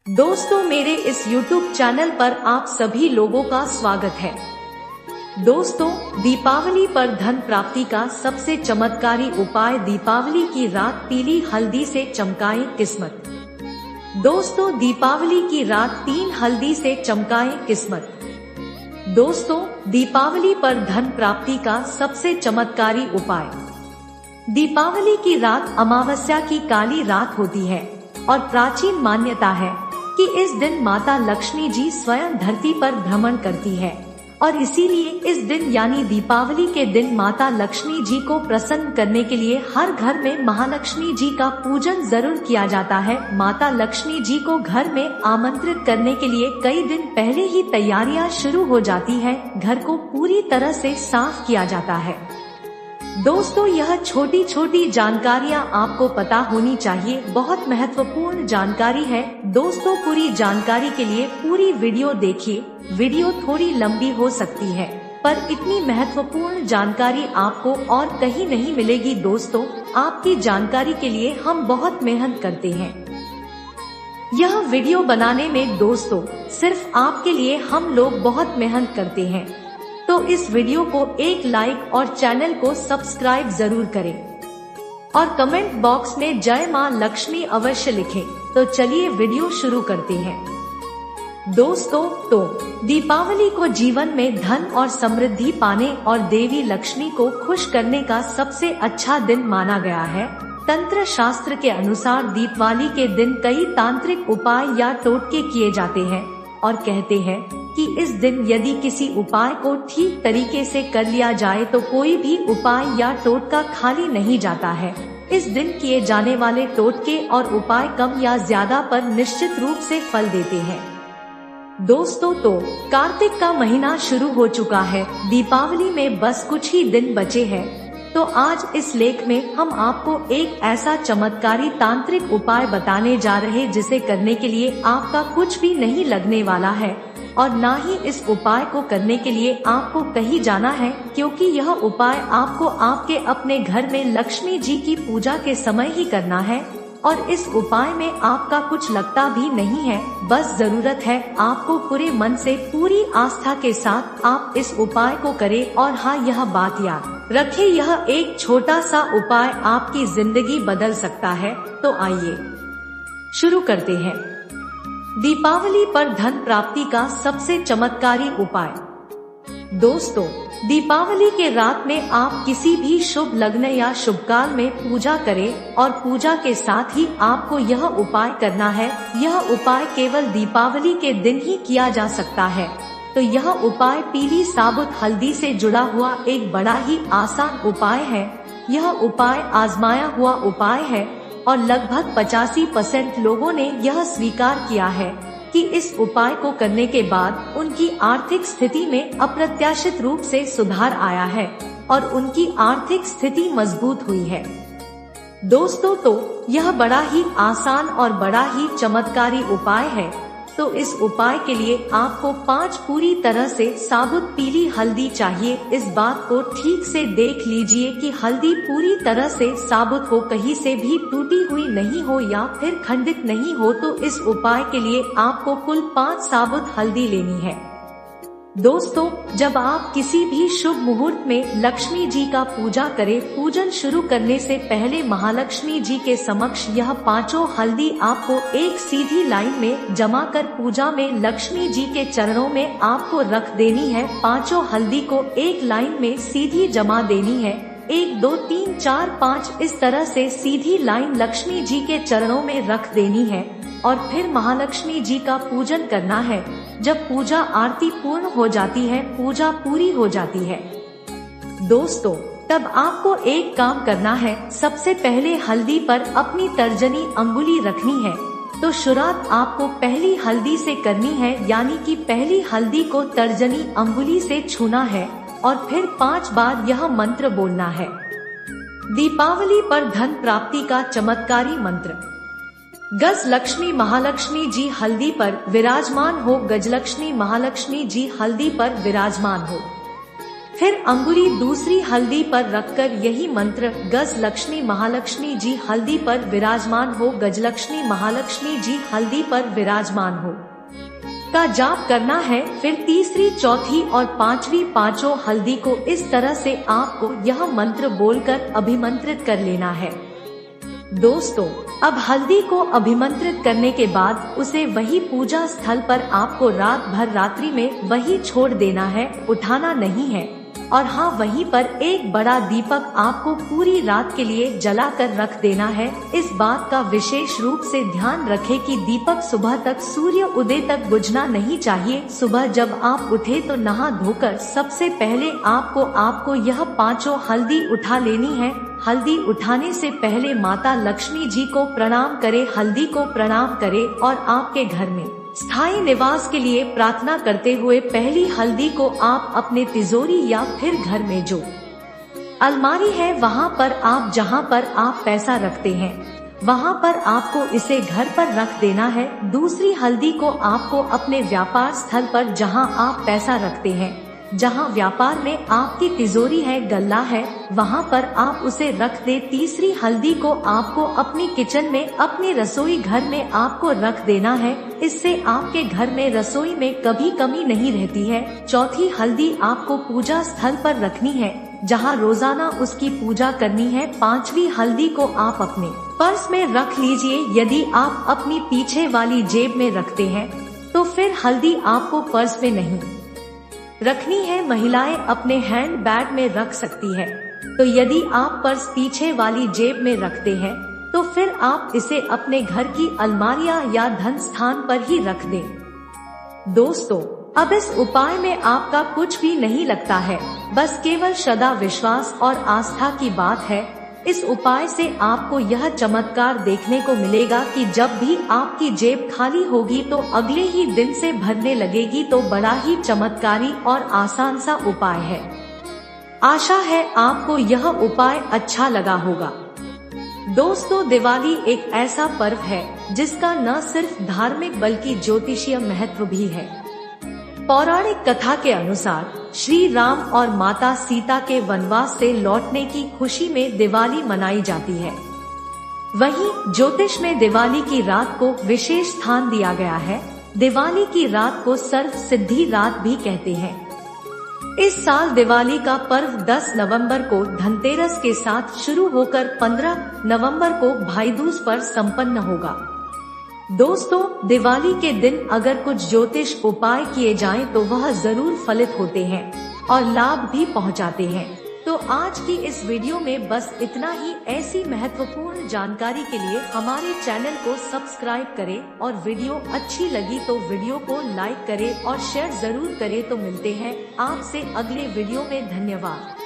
दोस्तों, मेरे इस YouTube चैनल पर आप सभी लोगों का स्वागत है। दोस्तों, दीपावली पर धन प्राप्ति का सबसे चमत्कारी उपाय, दीपावली की रात पीली हल्दी से चमकाएं किस्मत। दोस्तों, दीपावली की रात 3 हल्दी से चमकाएं किस्मत। दोस्तों, दीपावली पर धन प्राप्ति का सबसे चमत्कारी उपाय। दीपावली की रात अमावस्या की काली रात होती है और प्राचीन मान्यता है कि इस दिन माता लक्ष्मी जी स्वयं धरती पर भ्रमण करती है और इसीलिए इस दिन यानी दीपावली के दिन माता लक्ष्मी जी को प्रसन्न करने के लिए हर घर में महालक्ष्मी जी का पूजन जरूर किया जाता है। माता लक्ष्मी जी को घर में आमंत्रित करने के लिए कई दिन पहले ही तैयारियां शुरू हो जाती है। घर को पूरी तरह से साफ किया जाता है। दोस्तों, यह छोटी छोटी जानकारियां आपको पता होनी चाहिए, बहुत महत्वपूर्ण जानकारी है। दोस्तों, पूरी जानकारी के लिए पूरी वीडियो देखिए। वीडियो थोड़ी लंबी हो सकती है पर इतनी महत्वपूर्ण जानकारी आपको और कहीं नहीं मिलेगी। दोस्तों, आपकी जानकारी के लिए हम बहुत मेहनत करते हैं यह वीडियो बनाने में। दोस्तों, सिर्फ आपके लिए हम लोग बहुत मेहनत करते हैं, तो इस वीडियो को एक लाइक और चैनल को सब्सक्राइब जरूर करें और कमेंट बॉक्स में जय मां लक्ष्मी अवश्य लिखें। तो चलिए वीडियो शुरू करते हैं। दोस्तों, तो दीपावली को जीवन में धन और समृद्धि पाने और देवी लक्ष्मी को खुश करने का सबसे अच्छा दिन माना गया है। तंत्र शास्त्र के अनुसार दीपावली के दिन कई तांत्रिक उपाय या टोटके किए जाते हैं और कहते हैं कि इस दिन यदि किसी उपाय को ठीक तरीके से कर लिया जाए तो कोई भी उपाय या टोटका खाली नहीं जाता है। इस दिन किए जाने वाले टोटके और उपाय कम या ज्यादा पर निश्चित रूप से फल देते हैं। दोस्तों, तो कार्तिक का महीना शुरू हो चुका है। दीपावली में बस कुछ ही दिन बचे हैं। तो आज इस लेख में हम आपको एक ऐसा चमत्कारी तांत्रिक उपाय बताने जा रहे जिसे करने के लिए आपका कुछ भी नहीं लगने वाला है और ना ही इस उपाय को करने के लिए आपको कहीं जाना है, क्योंकि यह उपाय आपको आपके अपने घर में लक्ष्मी जी की पूजा के समय ही करना है और इस उपाय में आपका कुछ लगता भी नहीं है। बस जरूरत है आपको पूरे मन से, पूरी आस्था के साथ आप इस उपाय को करें। और हाँ, यह बात याद रखें, यह एक छोटा सा उपाय आपकी जिंदगी बदल सकता है। तो आइए शुरू करते हैं। दीपावली पर धन प्राप्ति का सबसे चमत्कारी उपाय। दोस्तों, दीपावली के रात में आप किसी भी शुभ लग्न या शुभ काल में पूजा करें और पूजा के साथ ही आपको यह उपाय करना है। यह उपाय केवल दीपावली के दिन ही किया जा सकता है। तो यह उपाय पीली साबुत हल्दी से जुड़ा हुआ एक बड़ा ही आसान उपाय है। यह उपाय आजमाया हुआ उपाय है और लगभग 85% लोगों ने यह स्वीकार किया है कि इस उपाय को करने के बाद उनकी आर्थिक स्थिति में अप्रत्याशित रूप से सुधार आया है और उनकी आर्थिक स्थिति मजबूत हुई है। दोस्तों, तो यह बड़ा ही आसान और बड़ा ही चमत्कारी उपाय है। तो इस उपाय के लिए आपको 5 पूरी तरह से साबुत पीली हल्दी चाहिए। इस बात को ठीक से देख लीजिए कि हल्दी पूरी तरह से साबुत हो, कहीं से भी टूटी हुई नहीं हो या फिर खंडित नहीं हो। तो इस उपाय के लिए आपको कुल 5 साबुत हल्दी लेनी है। दोस्तों, जब आप किसी भी शुभ मुहूर्त में लक्ष्मी जी का पूजा करें, पूजन शुरू करने से पहले महालक्ष्मी जी के समक्ष यह 5 हल्दी आपको एक सीधी लाइन में जमा कर पूजा में लक्ष्मी जी के चरणों में आपको रख देनी है। 5 हल्दी को एक लाइन में सीधी जमा देनी है। 1 2 3 4 5 इस तरह से सीधी लाइन लक्ष्मी जी के चरणों में रख देनी है और फिर महालक्ष्मी जी का पूजन करना है। जब पूजा आरती पूर्ण हो जाती है, पूजा पूरी हो जाती है, दोस्तों, तब आपको एक काम करना है। सबसे पहले हल्दी पर अपनी तर्जनी अंगुली रखनी है। तो शुरुआत आपको पहली हल्दी से करनी है, यानी कि पहली हल्दी को तर्जनी अंगुली से छूना है और फिर 5 बार यह मंत्र बोलना है। दीपावली पर धन प्राप्ति का चमत्कारी मंत्र। गज लक्ष्मी महालक्ष्मी जी हल्दी पर विराजमान हो, गजलक्ष्मी महालक्ष्मी जी हल्दी पर विराजमान हो। फिर अंगुली दूसरी हल्दी पर रखकर यही मंत्र गज लक्ष्मी महालक्ष्मी जी हल्दी पर विराजमान हो, गजलक्ष्मी महालक्ष्मी जी हल्दी पर विराजमान हो का जाप करना है। फिर तीसरी, चौथी और पांचवी पांचों हल्दी को इस तरह से आपको यह मंत्र बोलकर अभिमंत्रित कर लेना है। दोस्तों, अब हल्दी को अभिमंत्रित करने के बाद उसे वही पूजा स्थल पर आपको रात भर रात्रि में वही छोड़ देना है, उठाना नहीं है। और हाँ, वहीं पर एक बड़ा दीपक आपको पूरी रात के लिए जला कर रख देना है। इस बात का विशेष रूप से ध्यान रखें कि दीपक सुबह तक, सूर्य उदय तक बुझना नहीं चाहिए। सुबह जब आप उठे तो नहा धोकर सबसे पहले आपको यह पांचों हल्दी उठा लेनी है। हल्दी उठाने से पहले माता लक्ष्मी जी को प्रणाम करें, हल्दी को प्रणाम करें और आपके घर में स्थायी निवास के लिए प्रार्थना करते हुए पहली हल्दी को आप अपने तिजोरी या फिर घर में जो अलमारी है वहां पर आप जहां पर आप पैसा रखते हैं वहां पर आपको इसे घर पर रख देना है। दूसरी हल्दी को आपको अपने व्यापार स्थल पर जहां आप पैसा रखते हैं, जहां व्यापार में आपकी तिजोरी है, गल्ला है, वहां पर आप उसे रख दे। तीसरी हल्दी को आपको अपनी किचन में, अपनी रसोई घर में आपको रख देना है। इससे आपके घर में रसोई में कभी कमी नहीं रहती है। चौथी हल्दी आपको पूजा स्थल पर रखनी है, जहां रोजाना उसकी पूजा करनी है। पांचवी हल्दी को आप अपने पर्स में रख लीजिए। यदि आप अपनी पीछे वाली जेब में रखते हैं तो फिर हल्दी आपको पर्स में नहीं रखनी है, महिलाएं अपने हैंड बैग में रख सकती है। तो यदि आप पर्स पीछे वाली जेब में रखते हैं तो फिर आप इसे अपने घर की अलमारियां या धन स्थान पर ही रख दें। दोस्तों, अब इस उपाय में आपका कुछ भी नहीं लगता है, बस केवल श्रद्धा, विश्वास और आस्था की बात है। इस उपाय से आपको यह चमत्कार देखने को मिलेगा कि जब भी आपकी जेब खाली होगी तो अगले ही दिन से भरने लगेगी। तो बड़ा ही चमत्कारी और आसान सा उपाय है। आशा है आपको यह उपाय अच्छा लगा होगा। दोस्तों, दिवाली एक ऐसा पर्व है जिसका न सिर्फ धार्मिक बल्कि ज्योतिषीय महत्व भी है। पौराणिक कथा के अनुसार श्री राम और माता सीता के वनवास से लौटने की खुशी में दिवाली मनाई जाती है। वहीं ज्योतिष में दिवाली की रात को विशेष स्थान दिया गया है। दिवाली की रात को सर्व सिद्धि रात भी कहते हैं। इस साल दिवाली का पर्व 10 नवंबर को धनतेरस के साथ शुरू होकर 15 नवंबर को भाई दूज पर संपन्न होगा। दोस्तों, दिवाली के दिन अगर कुछ ज्योतिष उपाय किए जाएं तो वह जरूर फलित होते हैं और लाभ भी पहुंचाते हैं। तो आज की इस वीडियो में बस इतना ही। ऐसी महत्वपूर्ण जानकारी के लिए हमारे चैनल को सब्सक्राइब करें और वीडियो अच्छी लगी तो वीडियो को लाइक करें और शेयर जरूर करें। तो मिलते हैं आपसे अगले वीडियो में। धन्यवाद।